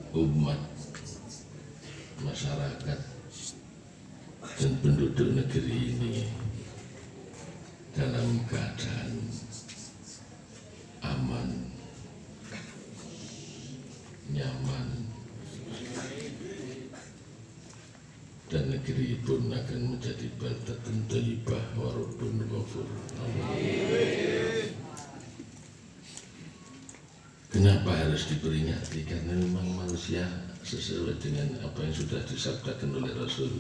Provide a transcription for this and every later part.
umat, masyarakat, dan penduduk negeri ini dalam keadaan aman, nyaman, dan negeri pun akan menjadi baldatun thayyibah wa rabbun ghafur. Kenapa harus diperingati? Karena memang manusia sesuai dengan apa yang sudah disabdakan oleh Rasul,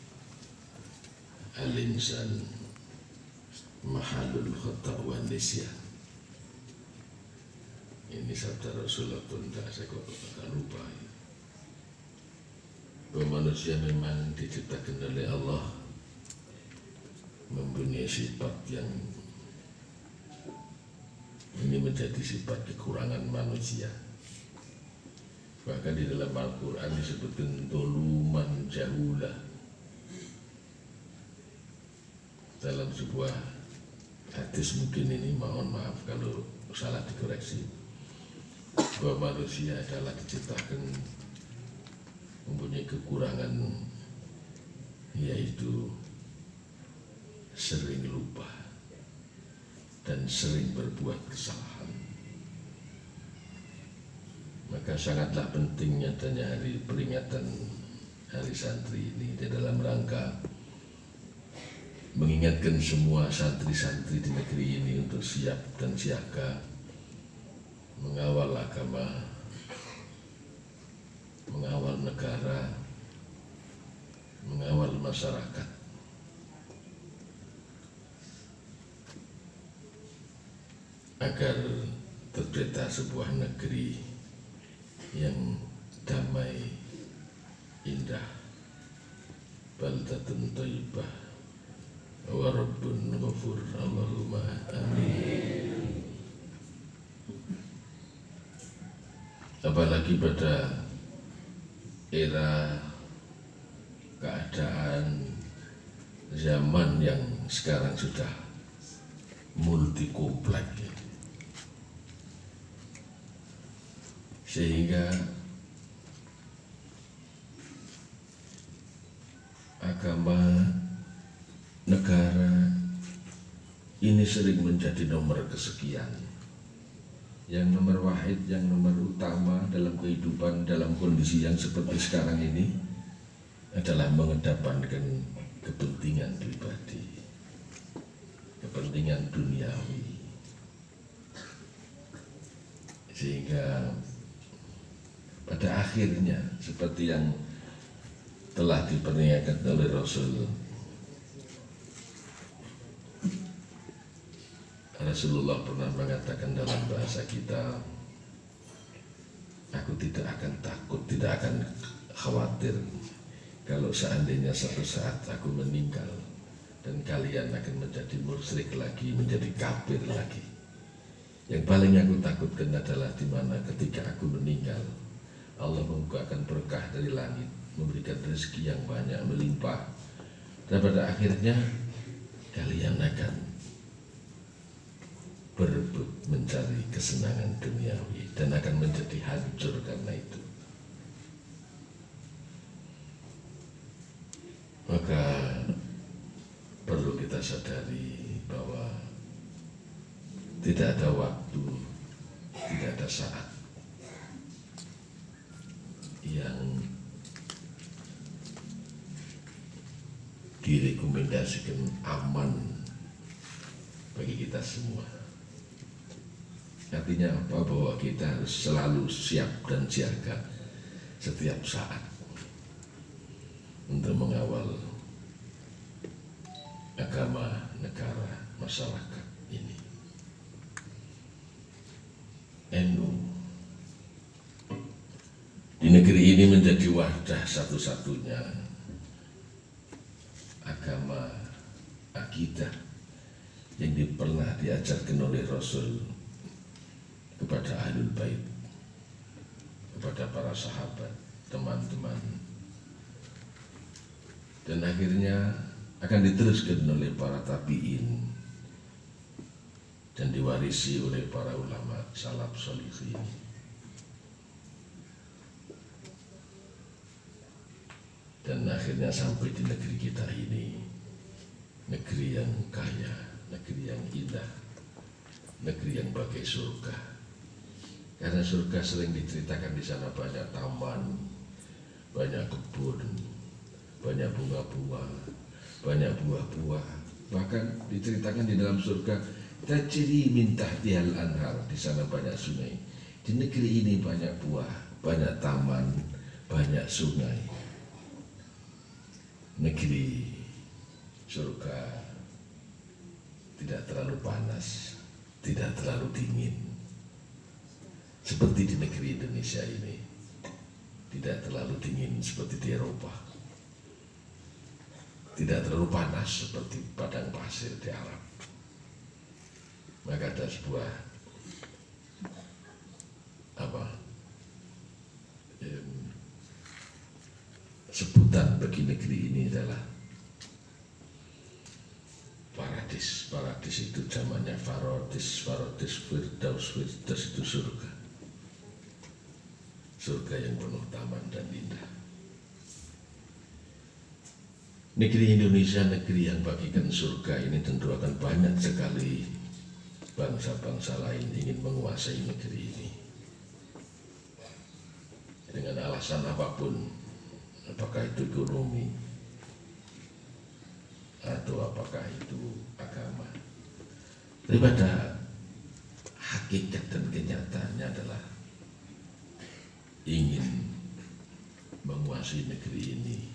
al-insan mahalul khata' wa nisyan. Ini sabda Rasulullah pun saya kok lupa. Bahwa manusia memang diciptakan oleh Allah mempunyai sifat yang ini menjadi sifat kekurangan manusia. Bahkan di dalam Al-Quran disebutkan doluman jahulah. Dalam sebuah hadis, mungkin ini mohon maaf kalau salah dikoreksi, bahwa manusia adalah diciptakan mempunyai kekurangan, yaitu sering lupa dan sering berbuat kesalahan. Maka sangatlah pentingnya adanya hari peringatan Hari Santri ini di dalam rangka mengingatkan semua santri-santri di negeri ini untuk siap dan siaga mengawal agama, mengawal negara, mengawal masyarakat, agar tercipta sebuah negeri yang damai, indah, baldatun thayyibah wa rabbun ghafur. Allahumma amin. Apalagi pada era keadaan zaman yang sekarang sudah multi kompleks, sehingga agama, negara ini sering menjadi nomor kesekian, yang nomor wahid, yang nomor utama dalam kehidupan dalam kondisi yang seperti sekarang ini adalah mengedepankan kepentingan pribadi, kepentingan duniawi, sehingga pada akhirnya seperti yang telah diperingatkan oleh Rasulullah pernah mengatakan dalam bahasa kita, aku tidak akan takut, tidak akan khawatir kalau seandainya suatu saat aku meninggal dan kalian akan menjadi musyrik lagi, menjadi kafir lagi. Yang paling aku takutkan adalah di mana ketika aku meninggal, Allah membukakan berkah dari langit, memberikan rezeki yang banyak, melimpah, dan pada akhirnya kalian akan berebut mencari kesenangan duniawi dan akan menjadi hancur karena itu. Maka perlu kita sadari bahwa tidak ada waktu, tidak ada saat yang direkomendasikan aman bagi kita semua. Artinya apa? Bahwa kita harus selalu siap dan siaga setiap saat untuk mengawal agama, negara, masyarakat ini. NU di negeri ini menjadi wadah satu-satunya agama, akidah yang pernah diajarkan oleh Rasul kepada Ahlul Bait, kepada para sahabat, teman-teman, dan akhirnya akan diteruskan oleh para tabi'in dan diwarisi oleh para ulama salaf sholihin. akhirnya sampai di negeri kita ini, negeri yang kaya, negeri yang indah, negeri yang bagai surga. Karena surga sering diceritakan di sana banyak taman, banyak kebun, banyak bunga-bunga, banyak buah-buah. Bahkan diceritakan di dalam surga, tajri min tahtihal anhar, di sana banyak sungai. Di negeri ini banyak buah, banyak taman, banyak sungai. Negeri surga tidak terlalu panas, tidak terlalu dingin. Seperti di negeri Indonesia ini, tidak terlalu dingin seperti di Eropa, tidak terlalu panas seperti padang pasir di Arab. Maka ada sebuah sebutan bagi negeri ini adalah paradis. Paradis itu zamannya Farodis, Firdaus itu surga. Surga yang penuh taman dan indah. Negeri Indonesia, negeri yang bagikan surga ini tentu akan banyak sekali bangsa-bangsa lain ingin menguasai negeri ini. Dengan alasan apapun, apakah itu ekonomi, atau apakah itu agama. Tapi pada hakikat dan kenyataannya adalah ingin menguasai negeri ini,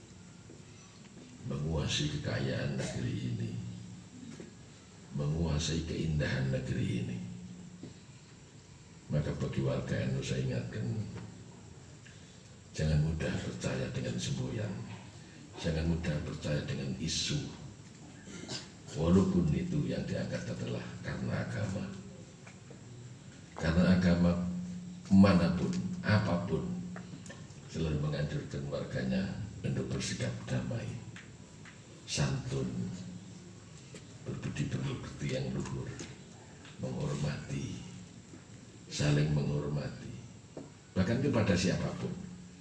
menguasai kekayaan negeri ini, menguasai keindahan negeri ini. Maka bagi warga NU saya ingatkan, jangan mudah percaya dengan semboyan, jangan mudah percaya dengan isu, walaupun itu yang diangkat adalah karena agama. Karena agama manapun, apapun, selalu menganjurkan warganya untuk bersikap damai, santun, berbudi pekerti yang luhur, menghormati, saling menghormati, bahkan kepada siapapun.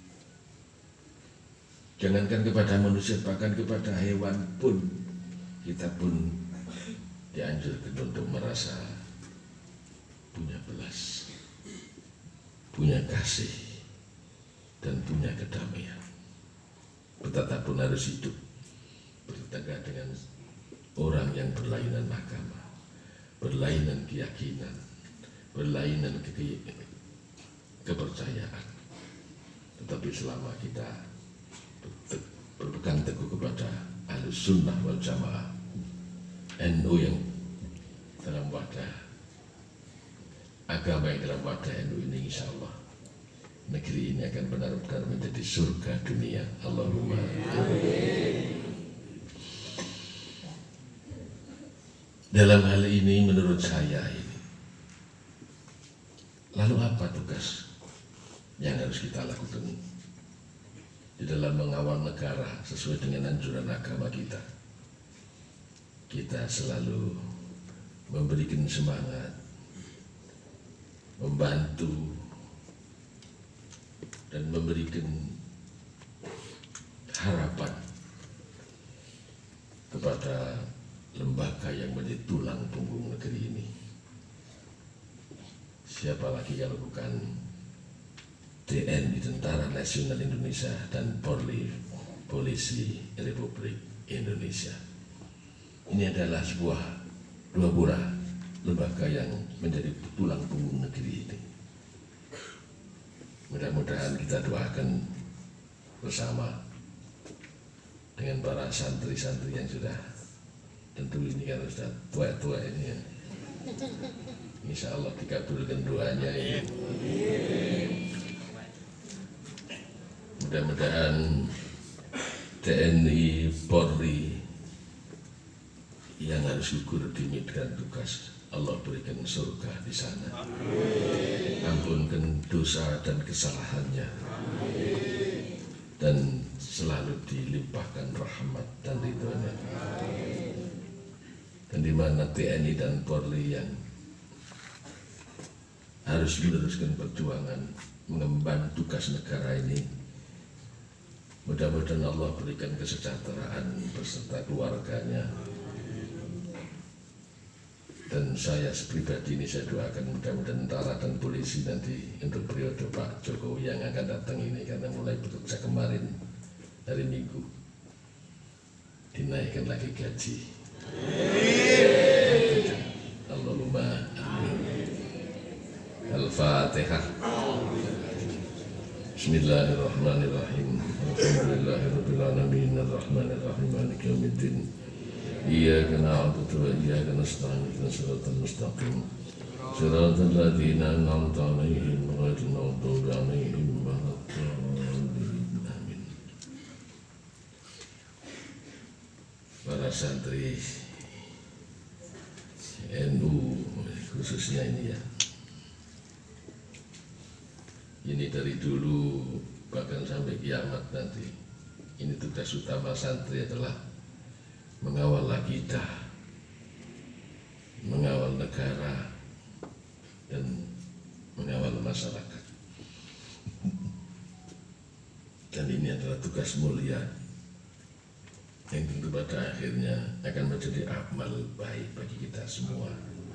Jangankan kepada manusia, bahkan kepada hewan pun, kita pun dianjurkan untuk merasa punya belas, punya kasih, dan punya kedamaian. Betapa pun harus hidup bertetangga dengan orang yang berlainan agama, berlainan keyakinan, berlainan kepercayaan. Tetapi selama kita berpegang teguh kepada Ahlus Sunnah wal Jamaah, NU yang dalam wadah agama yang dalam wadah NU ini, insya Allah negeri ini akan benar-benar menjadi surga dunia. Allahumma amin. Dalam hal ini menurut saya ini, lalu apa tugas yang harus kita lakukan di dalam mengawal negara sesuai dengan anjuran agama kita? Kita selalu memberikan semangat, membantu, dan memberikan harapan kepada lembaga yang menjadi tulang punggung negeri ini. Siapa lagi kalau bukan TNI, Tentara Nasional Indonesia, dan Polri, Polisi Republik Indonesia. Ini adalah dua buah lembaga yang menjadi tulang punggung negeri ini. Mudah-mudahan kita doakan bersama dengan para santri-santri yang sudah, tentu ini kan sudah tua-tua ini ya. Insya Allah dikabulkan doanya ini. Mudah-mudahan TNI, Polri yang harus gugur di medan tugas, Allah berikan surga di sana. Ampunkan dosa dan kesalahannya. Dan selalu dilimpahkan rahmat dan ridhonya. Dan di mana TNI dan Polri yang harus meneruskan perjuangan mengemban tugas negara ini, Mudah-mudahan Allah berikan kesejahteraan beserta keluarganya. Dan saya pribadi ini saya doakan mudah-mudahan tentara dan polisi nanti untuk periode Pak Jokowi yang akan datang ini, karena mulai bekerja kemarin hari Minggu dinaikkan lagi gaji. Allahumma amin. Al-Fatihah. Bismillahirrahmanirrahim. Alhamdulillahirabbil alamin arrahmanirrahim maliki yaumiddin. Iyyaka na'budu wa iyyaka nasta'in ihdinas siratal mustaqim siratal ladzina an'amta 'alaihim ghairil maghdubi 'alaihim waladdallin. Amin. Para santri NU khususnya ini ya, ini dari dulu bahkan sampai kiamat nanti, ini tugas utama santri adalah mengawal akidah, mengawal negara, dan mengawal masyarakat. Dan ini adalah tugas mulia yang tentu pada akhirnya akan menjadi amal baik bagi kita semua,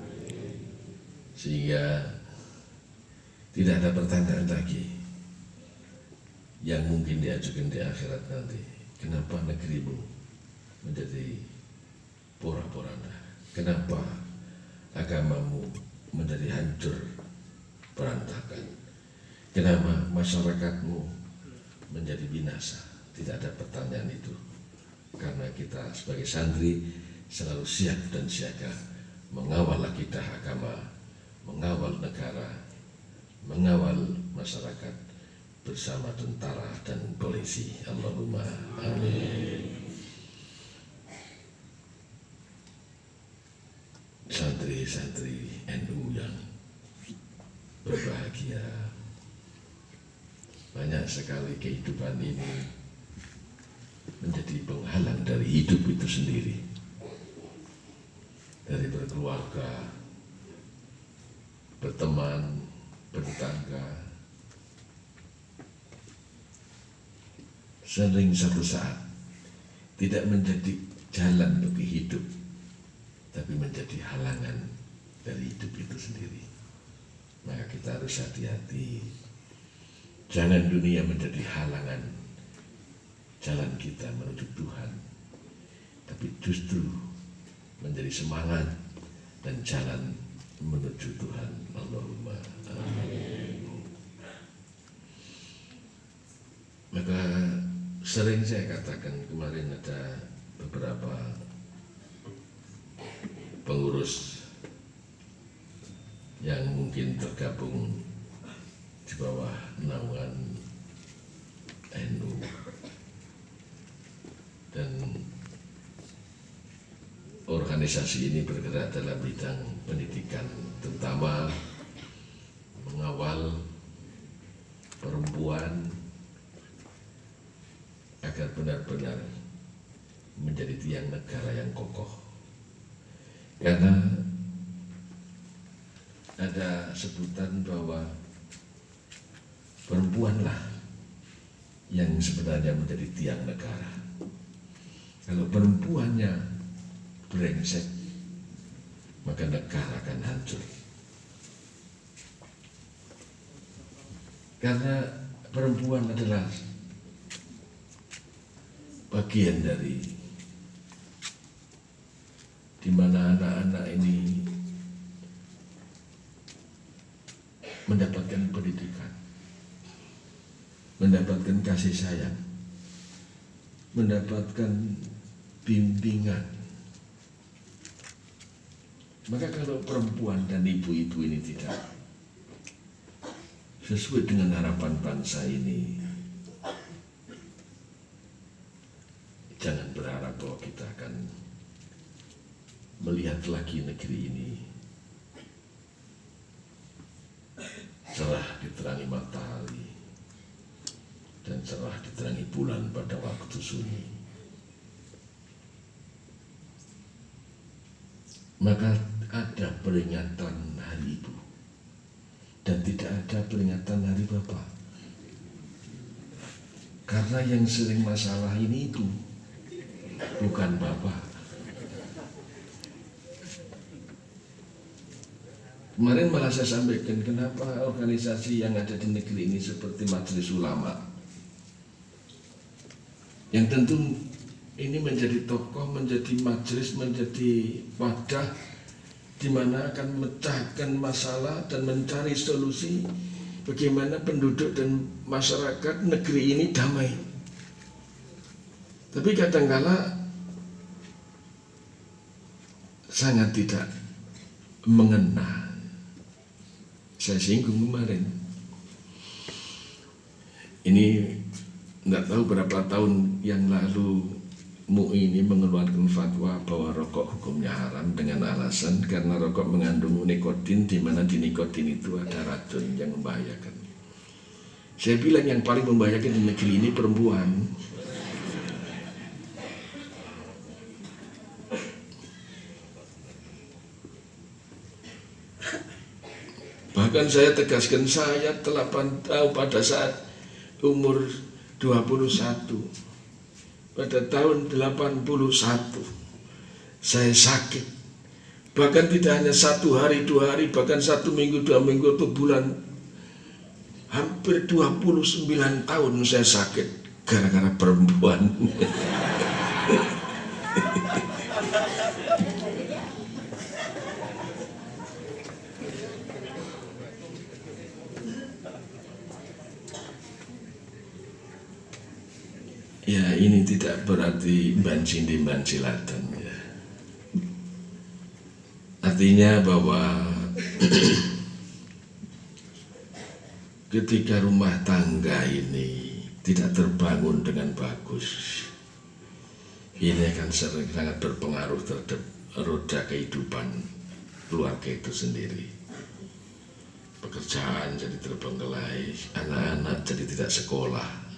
sehingga tidak ada pertanyaan lagi yang mungkin diajukan di akhirat nanti. Kenapa negerimu menjadi porak-poranda? Kenapa agamamu menjadi hancur berantakan? Kenapa masyarakatmu menjadi binasa? Tidak ada pertanyaan itu, karena kita sebagai santri selalu siap dan siaga mengawal akidah agama, mengawal negara, mengawal masyarakat bersama tentara dan polisi. Allahumma amin. Santri-santri NU yang berbahagia, banyak sekali kehidupan ini menjadi penghalang dari hidup itu sendiri, dari berkeluarga, berteman, bertetangga. Sering satu saat tidak menjadi jalan bagi hidup, tapi menjadi halangan dari hidup itu sendiri. Maka kita harus hati-hati, jangan dunia menjadi halangan jalan kita menuju Tuhan, tapi justru menjadi semangat dan jalan menuju Tuhan. Allahumma amin. Maka sering saya katakan, kemarin ada beberapa pengurus yang mungkin tergabung di bawah naungan NU, dan organisasi ini bergerak dalam bidang pendidikan, terutama mengawal perempuan agar benar-benar menjadi tiang negara yang kokoh. Karena ada sebutan bahwa perempuanlah yang sebenarnya menjadi tiang negara. Kalau perempuannya brengsek, maka negara akan hancur. Karena perempuan adalah bagian dari di mana anak-anak ini mendapatkan pendidikan, mendapatkan kasih sayang, mendapatkan bimbingan. Maka kalau perempuan dan ibu-ibu ini tidak sesuai dengan harapan bangsa ini, jangan berharap bahwa kita akan melihat lagi negeri ini cerah diterangi matahari dan cerah diterangi bulan pada waktu sunyi. Maka ada peringatan Hari Ibu dan tidak ada peringatan Hari Bapak. Karena Karena yang sering masalah ini itu bukan Bapak. Kemarin malah saya sampaikan kenapa organisasi yang ada di negeri ini seperti Majelis Ulama, yang tentu ini menjadi tokoh, menjadi majelis, menjadi wadah di mana akan memecahkan masalah dan mencari solusi bagaimana penduduk dan masyarakat negeri ini damai. Tapi kadangkala sangat tidak mengena. Saya singgung kemarin. Ini nggak tahu berapa tahun yang lalu MUI ini mengeluarkan fatwa bahwa rokok hukumnya haram dengan alasan karena rokok mengandung nikotin, di mana di nikotin itu ada racun yang membahayakan. Saya bilang yang paling membahayakan di negeri ini perempuan. Bahkan saya tegaskan, saya telah tahu pada saat umur 21, pada tahun 81 saya sakit. Bahkan tidak hanya 1 hari, 2 hari, bahkan 1 minggu, 2 minggu atau bulan. Hampir 29 tahun saya sakit gara-gara perempuan. Ya, ini tidak berarti banci di bancilatan ya. Artinya bahwa ketika rumah tangga ini tidak terbangun dengan bagus, ini akan sangat berpengaruh terhadap roda kehidupan keluarga itu sendiri. Pekerjaan jadi terbengkelai, anak-anak jadi tidak sekolah,